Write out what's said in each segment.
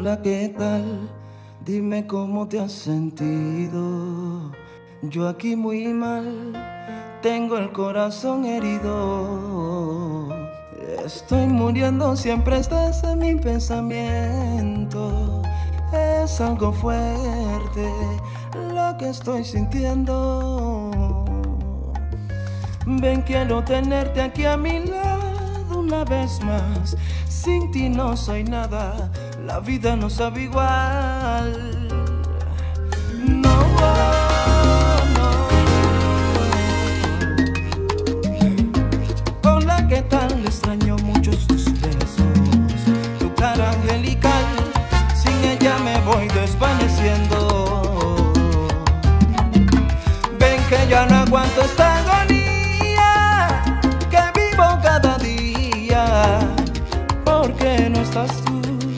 Hola, ¿qué tal? Dime cómo te has sentido. Yo aquí muy mal, tengo el corazón herido. Estoy muriendo, siempre estás en mi pensamiento. Es algo fuerte lo que estoy sintiendo. Ven, quiero tenerte aquí a mi lado una vez más. Sin ti no soy nada, la vida no sabe igual. No, no. Hola, ¿qué tal? Extraño muchos tus besos, tu cara angelical. Sin ella me voy desvaneciendo. Ven que ya no aguanto esta agonía que vivo cada día. ¿Por qué no estás tú?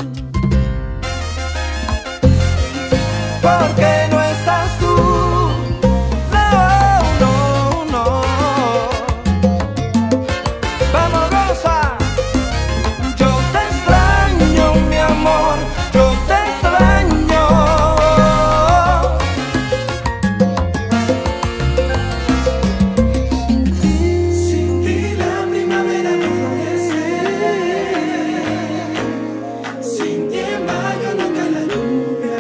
¿Por qué no estás tú? No, no, no. Vamos, Rosa. Yo te extraño, mi amor. Yo te extraño. Sin ti la primavera no florece. Sin ti en mayo no cae la lluvia.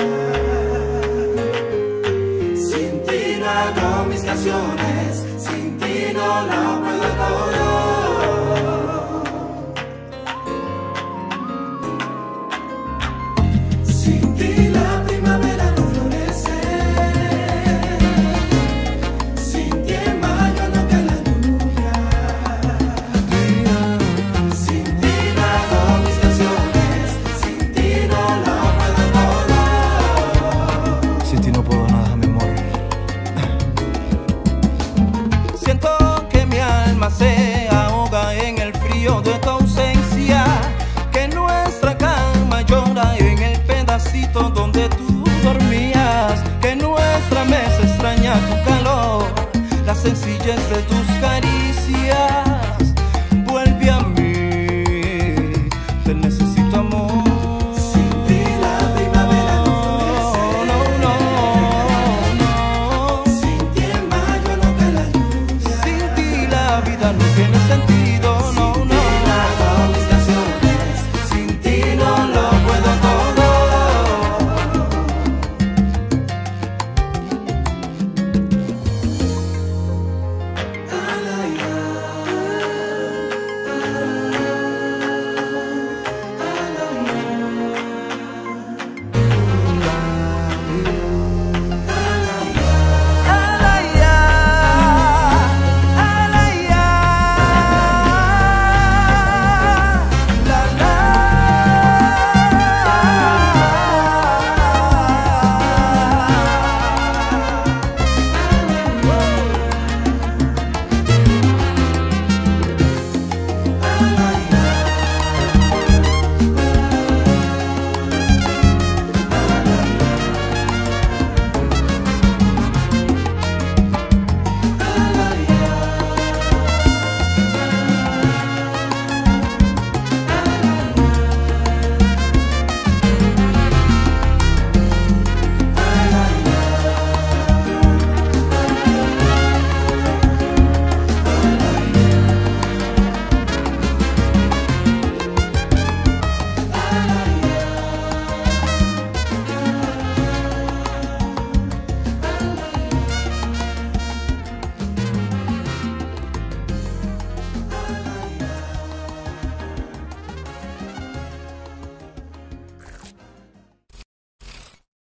Sin ti no hago mis canciones. Sin ti no lo puedo todo. Sin ti la primavera no florece. Sin ti en mayo no cae la lluvia. Sin ti no hago mis canciones. Sin ti no lo puedo todo. Sin ti no puedo nada, mi amor. Siento que mi alma se ahoga en el frío de tu ausencia, que nuestra cama llora en el pedacito donde tú dormías, que nuestra mesa extraña tu calor, la sencillez de tus caricias. Vuelve a mí, te necesito, amor. Sin ti la primavera no florece. No, no, no. Sin ti en mayo no cae la lluvia. Sin ti la vida no tiene